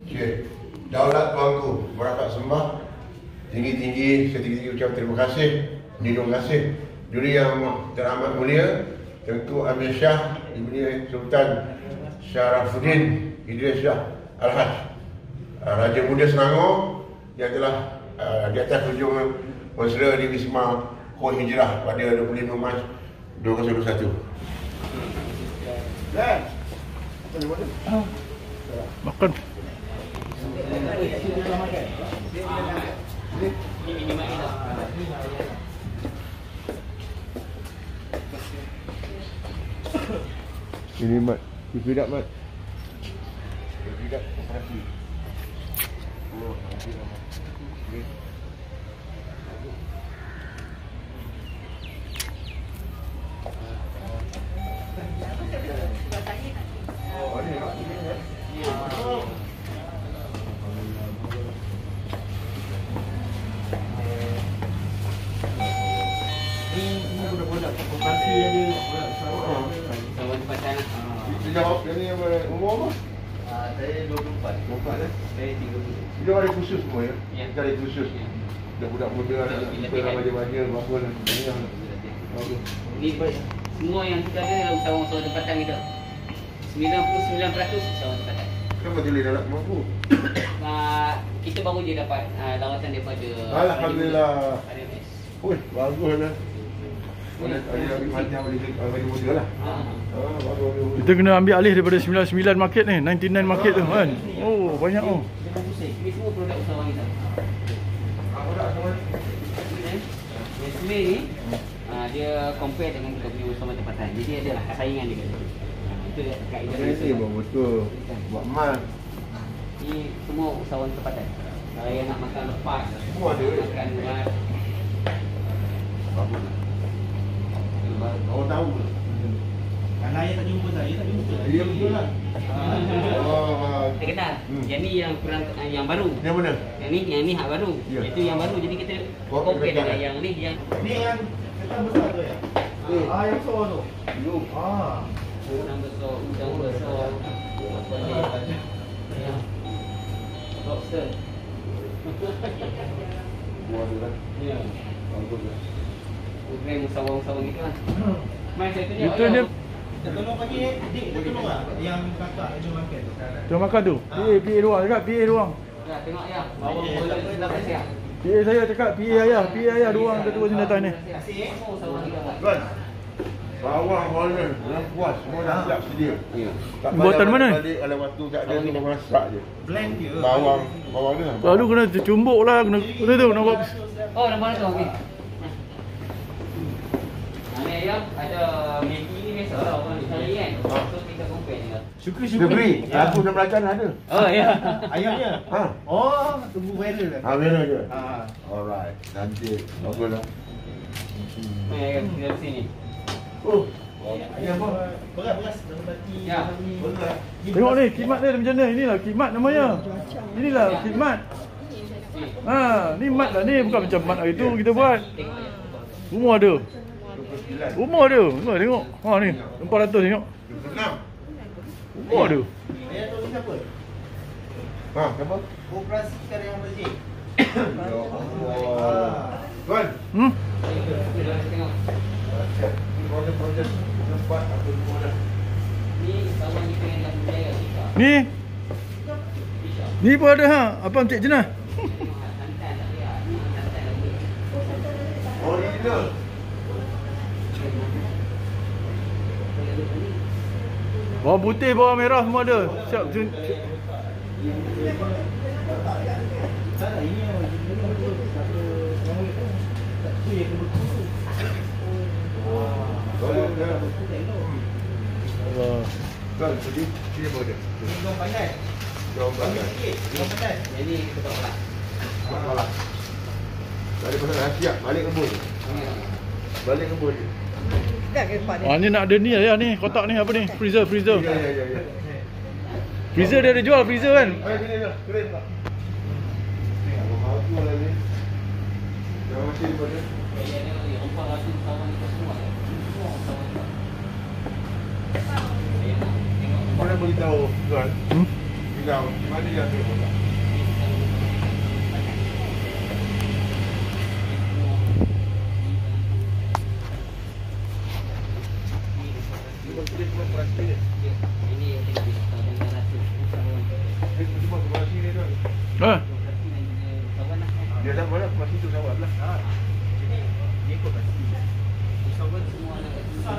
Okay. Daulat tuanku, merapat sembah, tinggi-tinggi, setinggi-tinggi ucap terima kasih, terima kasih. Juri yang teramat mulia, Tengku Amir Shah, Ibni Sultan Syarafuddin Idris Shah Al-Haj, Raja Muda Selangor yang telah di atas hujung Wasra di Wisma Khor Hijrah pada 25 Mac 2021. Makan. Ini Mat, tidak Mat. Tidak, kasih. Oh, nanti lama. Jawab yang ni umur apa? Saya 24. 24 eh? Saya 30. Dia ada khusus semua ya? Ya. Kita ada khusus. Budak-budak muda kita dah baca-baca apa dan sebagainya. Bagus. Ini semua yang kita ada adalah usahawan-usahawan tempatan kita. 99% usahawan tempatan. Kenapa dia dah nak mampu? Kita baru je dapat lawatan daripada Alhamdulillah. RMS. Oi, bagus lah. Ada macam bagi muda lah. Bagus. Kita kena ambil alih daripada 99 market ni, 99 market tu kan. Oh, banyak oh. Ini semua produk usahawan kita. Nestle ni dia compare dengan kita punya usahawan tempatan. Jadi ada lah saingan dia. Itu kaedah Ini betul. Buat emas. Ini semua usahawan tempatan. Kalau yang nak makan lepas, Semua ada. makan berat. Bagus. Orang tahu ke? Kalau ayah tak jumpa saya, tak jumpa. Ya betul lah. Oh, Kita kenal. Yang ni yang kurang yang baru. yang mana? Yang ni hak baru. Ya. Itu yang baru. Jadi kita Oh, compare kita dengan tak. yang ni yang Ni yang ketan besar tu ya? Yang besar tu. Belum. udang besar. Apa ni? Yang lobster. Buat dia lah. Ya. Bagus lah. Program usahawan-usahawan kita lah. Mai saya tunjuk. Itu dia Kita tolong bagi dik, kita tolong tak? Yang kakak itu makan tu. dia makan tu. PA ruang dekat PA ruang. Ya, tengok ya. Bawa bola dah siap. PA saya cakap PA ayah ruang ketua sini datang ni. Semua usahawan kita buat. Tuan, bawang mana? Dalam puas, semua dah siap sedia. Ya. Tak Buatan payah mana? balik kalau waktu tak ada tu masak je. Blend je. Bawang ni lah. Lalu kena tercumbuk lah, kena tu nak buat. Oh, nampak tu okey. Ni ayam ada Maggi ni biasa lah orang cari kan. So kita compare dengan. Syukri, aku dan belacan ada. Oh ya. Ayamnya? Ha? Oh, tunggu viral dah. Mana je? Ah. Alright, nanti. Bagus lah. Ni ayam kita di sini. Oh, Ayam apa? Beras dalam bati. Ya. Beras. Tengok ni khidmat dia macam mana. Inilah khidmat namanya. Inilah khidmat. Ha, ni mat lah ni, bukan macam mat hari tu kita buat. Tengok ya. Rumah ada. 29. Rumah ada. Tengok. Ha ni, 400 tengok. 26. Rumah ada. Ayam tu siapa? Ha, siapa? Operasi karya masjid. Ya Allah. Tuan, Hmm? Tengok. proses tempat apa semua dah. Ni sama kita yang dah berjaya kita. Ni. Ni pun ada ha. Apa Encik Jenah? Original. Bawang putih, bawang merah semua ada. Siap. Tuan, sini apa dia? Jom pandai. Jom pandai. Jom pandai. Jadi kita tak olah. Malah. Tak ada pasal siap, balik kebun. Balik kebun je. Ah ni nak ada ni ya ni, kotak ni apa ni? Freezer. Ya. Freezer dia ada jual freezer kan? Ayo sini dah, keren tak? Apa bagus lah ni. Dah masih pada. Mana beritahu tuan? Hmm? Tinggal mana yang tu? Ini yang kita tahu dengan rasa. Cuma koperasi ni tu. Ha. Kawan lah. Dia dah mana koperasi tu sawat lah. Jadi dia ikut pasti. Kawan semua nak.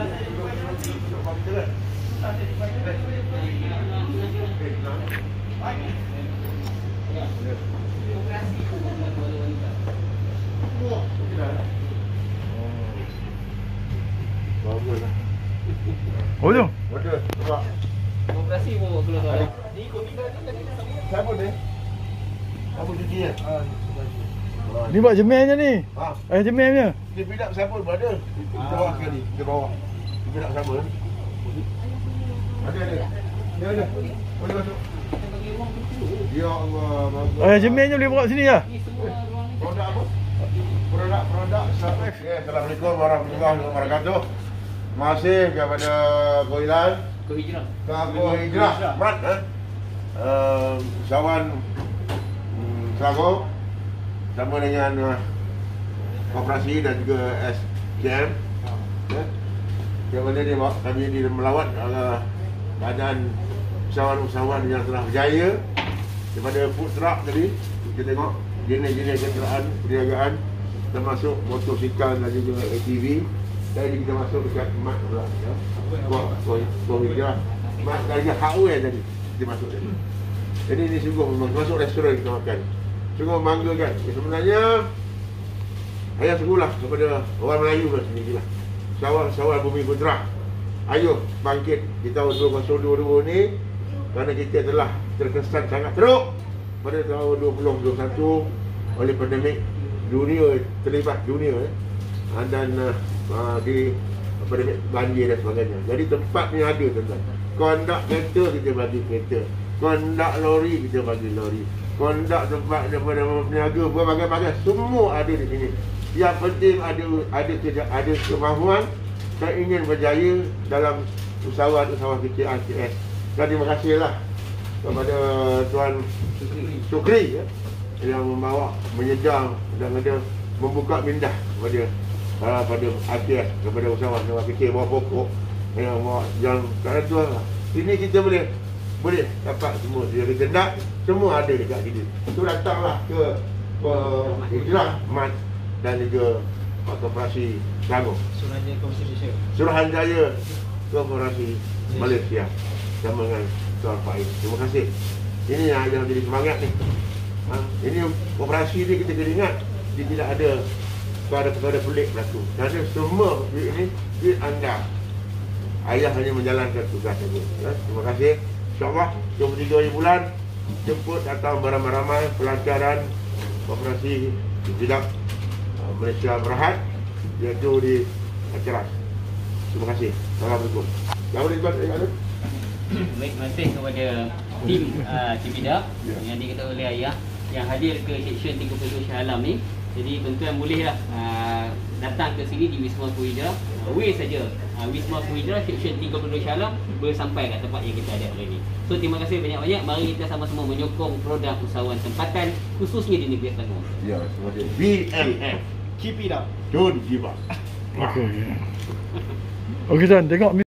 Bagus lah. Oh tu. Betul. Sebab Koperasi pun kalau tahu. Dia ikut bidang dia tadi sama. siapa ni? Siapa cuci ya? Ni buat jemelnya ni. Ha. Jemelnya. Dia bidak siapa berada? Kita bawah sekali. Kita bawah. Dia bidak siapa? Ada. Dia ada. Boleh masuk. Ya Allah. Jemelnya boleh bawa sini lah. Produk apa? Produk service. Okay, Assalamualaikum warahmatullahi wabarakatuh. Terima kasih kepada Koilan, Hijrah. Kampung Hijrah, Mat, Sawan Selangor, sama dengan Koperasi dan juga SKM. Yang mana dia bawa kami ini melawat badan usahawan-usahawan yang telah berjaya daripada food truck tadi. Kita tengok jenis-jenis kenderaan perniagaan termasuk motosikal dan juga ATV. Tadi kita masuk dekat Mat pula ya. Kau Hijrah. Mat dari hardware tadi kita masuk tadi. Jadi ini sungguh masuk restoran kita makan. Sungguh membanggakan. Sebenarnya saya sungguhlah kepada orang Melayu lah sendiri lah. Sawal Bumi Putra. Ayo bangkit di tahun 2022 ni kerana kita telah terkesan sangat teruk pada tahun 2021 oleh pandemik dunia terlibat dunia dan di pandemik banjir dan sebagainya. Jadi tempat ni ada tuan-tuan. Kondak kereta kita bagi kereta. Kondak lori kita bagi lori. Kondak tempat daripada peniaga berbagai-bagai semua ada di sini. Yang penting ada kemahuan dan ingin berjaya dalam usahawan-usahawan kecil RCS. Dan terima kasihlah kepada Tuan Sukri ya, yang membawa menyedang dan ada membuka mindah kepada RCS, kepada usahawan kecil bawah pokok yang kat tu lah. Sini kita boleh dapat semua. Dia kita nak semua ada dekat sini. Tu datanglah ke Hijrah Mat dan juga Koperasi Selangor. Suruhanjaya Komisi Malaysia. Suruhanjaya Koperasi Malaysia sama dengan Tuan Faiz. Terima kasih. Ini yang jadi semangat ni. Ini koperasi ni kita kena ingat dia tidak ada perkara-perkara pelik berlaku. Kerana semua duit ini duit anda. Ayah hanya menjalankan tugas saja. Ya, terima kasih. InsyaAllah 23 bulan jemput datang beramai-ramai pelancaran koperasi di bidang Malaysia Berhad iaitu di Ceras. Terima kasih. Assalamualaikum. Yang boleh buat ada? Baik, terima kasih kepada tim Cibidak yang diketuai oleh Ayah yang hadir ke seksyen 32 Shah Alam ni. Jadi tuan-tuan bolehlah datang ke sini di Wisma Hijrah. Way saja Wisma Hijrah seksyen 32 Shah Alam boleh sampai kat tempat yang kita ada hari ni. So terima kasih banyak-banyak. Mari kita sama-sama menyokong produk usahawan tempatan khususnya di negeri Selangor. Ya, terima kasih. BLF. Keep it up. Don't give up. Okey. Okey Tan, tengok